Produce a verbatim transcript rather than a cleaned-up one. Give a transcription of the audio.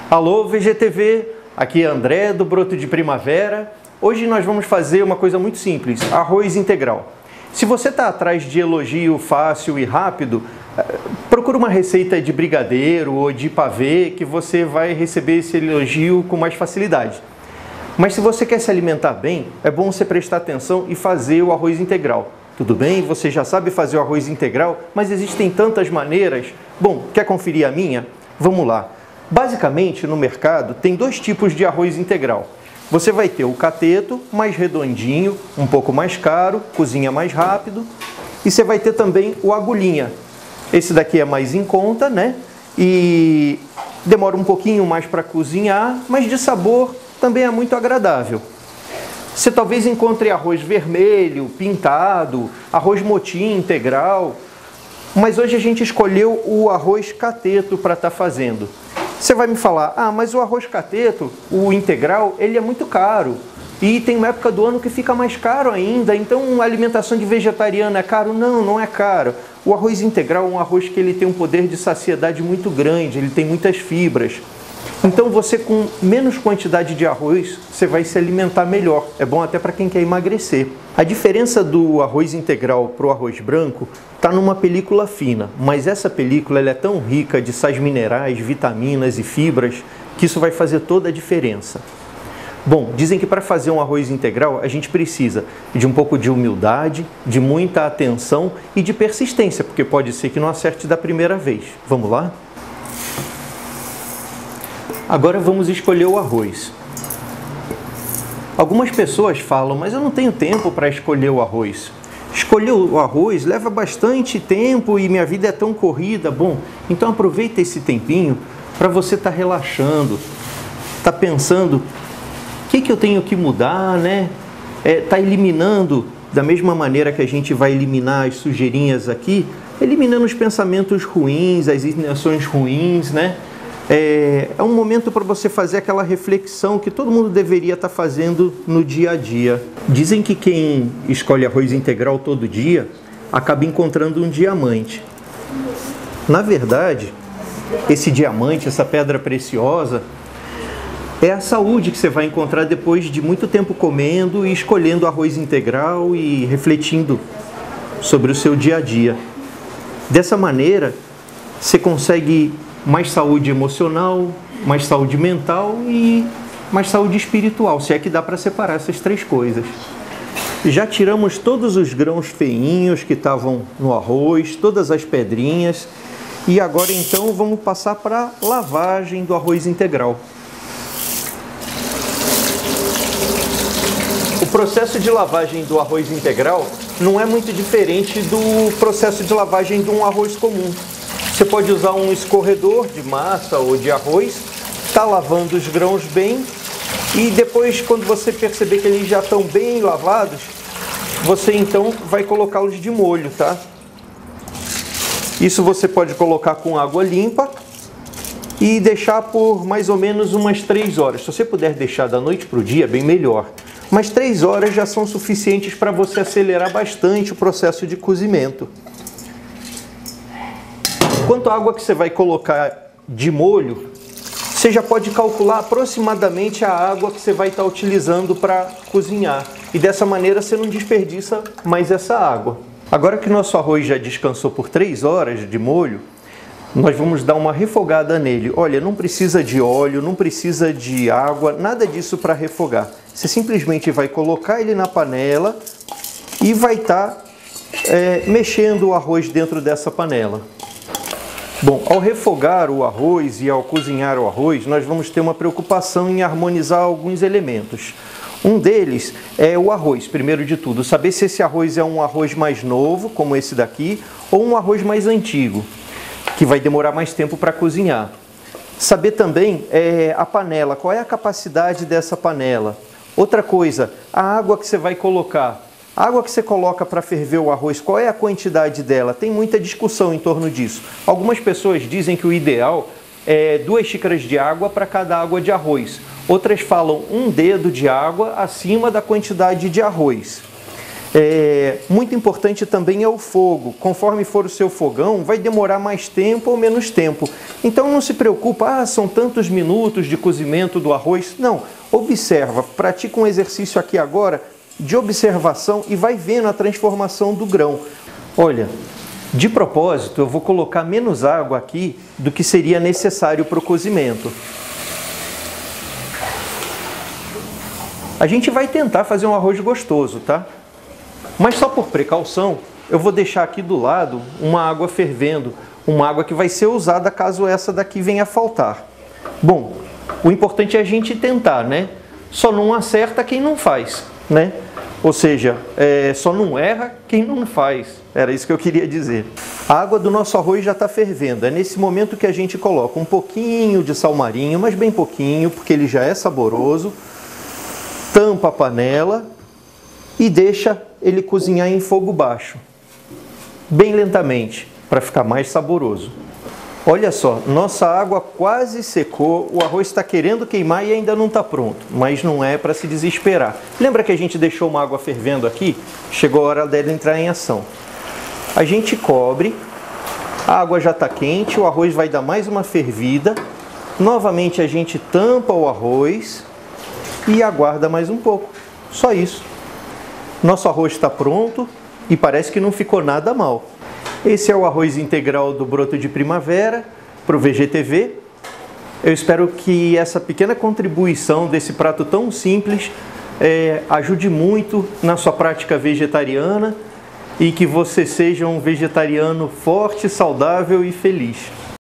Alô V G T V, aqui é André do Broto de Primavera. Hoje nós vamos fazer uma coisa muito simples, arroz integral. Se você está atrás de elogio fácil e rápido, procura uma receita de brigadeiro ou de pavê que você vai receber esse elogio com mais facilidade. Mas se você quer se alimentar bem, é bom você prestar atenção e fazer o arroz integral. Tudo bem? Você já sabe fazer o arroz integral, mas existem tantas maneiras. Bom, quer conferir a minha? Vamos lá. Basicamente, no mercado, tem dois tipos de arroz integral. Você vai ter o cateto, mais redondinho, um pouco mais caro, cozinha mais rápido. E você vai ter também o agulhinha. Esse daqui é mais em conta, né? E demora um pouquinho mais para cozinhar, mas de sabor também é muito agradável. Você talvez encontre arroz vermelho, pintado, arroz motim integral. Mas hoje a gente escolheu o arroz cateto para estar fazendo. Você vai me falar, ah, mas o arroz cateto, o integral, ele é muito caro. E tem uma época do ano que fica mais caro ainda, então a alimentação de vegetariano é caro? Não, não é caro. O arroz integral é um arroz que ele tem um poder de saciedade muito grande, ele tem muitas fibras. Então você com menos quantidade de arroz, você vai se alimentar melhor. É bom até para quem quer emagrecer. A diferença do arroz integral para o arroz branco está numa película fina, mas essa película ela é tão rica de sais minerais, vitaminas e fibras que isso vai fazer toda a diferença. Bom, dizem que para fazer um arroz integral a gente precisa de um pouco de humildade, de muita atenção e de persistência, porque pode ser que não acerte da primeira vez. Vamos lá? Agora vamos escolher o arroz. Algumas pessoas falam, mas eu não tenho tempo para escolher o arroz. Escolher o arroz leva bastante tempo e minha vida é tão corrida. Bom, então aproveita esse tempinho para você estar tá relaxando, tá pensando o que, que eu tenho que mudar, né? É, tá eliminando, da mesma maneira que a gente vai eliminar as sujeirinhas aqui, eliminando os pensamentos ruins, as intenções ruins, né? É, é um momento para você fazer aquela reflexão que todo mundo deveria estar fazendo no dia a dia. Dizem que quem escolhe arroz integral todo dia acaba encontrando um diamante. Na verdade, esse diamante, essa pedra preciosa, é a saúde que você vai encontrar depois de muito tempo comendo e escolhendo arroz integral e refletindo sobre o seu dia a dia. Dessa maneira, você consegue mais saúde emocional, mais saúde mental e mais saúde espiritual, se é que dá para separar essas três coisas. Já tiramos todos os grãos feinhos que estavam no arroz, todas as pedrinhas, e agora então vamos passar para a lavagem do arroz integral. O processo de lavagem do arroz integral não é muito diferente do processo de lavagem de um arroz comum. Você pode usar um escorredor de massa ou de arroz, tá lavando os grãos bem e depois, quando você perceber que eles já estão bem lavados, você então vai colocá-los de molho, tá? Isso você pode colocar com água limpa e deixar por mais ou menos umas três horas. Se você puder deixar da noite para o dia, bem melhor. Mas três horas já são suficientes para você acelerar bastante o processo de cozimento. Quanto à água que você vai colocar de molho, você já pode calcular aproximadamente a água que você vai estar utilizando para cozinhar. E dessa maneira você não desperdiça mais essa água. Agora que nosso arroz já descansou por três horas de molho, nós vamos dar uma refogada nele. Olha, não precisa de óleo, não precisa de água, nada disso para refogar. Você simplesmente vai colocar ele na panela e vai estar é, mexendo o arroz dentro dessa panela. Bom, ao refogar o arroz e ao cozinhar o arroz, nós vamos ter uma preocupação em harmonizar alguns elementos. Um deles é o arroz, primeiro de tudo, saber se esse arroz é um arroz mais novo, como esse daqui, ou um arroz mais antigo, que vai demorar mais tempo para cozinhar. Saber também é, a panela, qual é a capacidade dessa panela. Outra coisa, a água que você vai colocar. A água que você coloca para ferver o arroz, qual é a quantidade dela? Tem muita discussão em torno disso. Algumas pessoas dizem que o ideal é duas xícaras de água para cada água de arroz. Outras falam um dedo de água acima da quantidade de arroz. É, muito importante também é o fogo. Conforme for o seu fogão, vai demorar mais tempo ou menos tempo. Então não se preocupa, ah, são tantos minutos de cozimento do arroz. Não, observa, pratica um exercício aqui agora de observação e vai vendo a transformação do grão. Olha, de propósito, eu vou colocar menos água aqui do que seria necessário para o cozimento. A gente vai tentar fazer um arroz gostoso, tá? Mas só por precaução, eu vou deixar aqui do lado uma água fervendo, uma água que vai ser usada caso essa daqui venha a faltar. Bom, o importante é a gente tentar, né? Só não acerta quem não faz, né? Ou seja, é, só não erra quem não faz. Era isso que eu queria dizer. A água do nosso arroz já está fervendo. É nesse momento que a gente coloca um pouquinho de sal marinho, mas bem pouquinho, porque ele já é saboroso. Tampa a panela e deixa ele cozinhar em fogo baixo, bem lentamente, para ficar mais saboroso. Olha só, nossa água quase secou, o arroz está querendo queimar e ainda não está pronto, mas não é para se desesperar. Lembra que a gente deixou uma água fervendo aqui? Chegou a hora dela entrar em ação. A gente cobre, a água já está quente, o arroz vai dar mais uma fervida. Novamente a gente tampa o arroz e aguarda mais um pouco. Só isso. Nosso arroz está pronto e parece que não ficou nada mal. Esse é o arroz integral do Broto de Primavera para o V G T V. Eu espero que essa pequena contribuição desse prato tão simples é, ajude muito na sua prática vegetariana e que você seja um vegetariano forte, saudável e feliz.